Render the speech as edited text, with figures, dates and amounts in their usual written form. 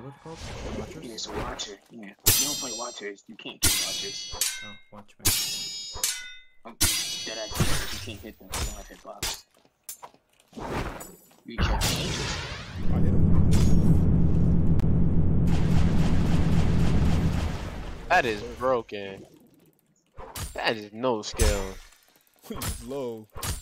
it called? Watchers? Yeah, it's a watcher. Yeah. You don't play watchers. You can't get watchers. Oh, watchmen. Dead ass. You can't hit them. You don't have hitbox. You can't hit them. I hit him. That is broken. That is no skill. Low.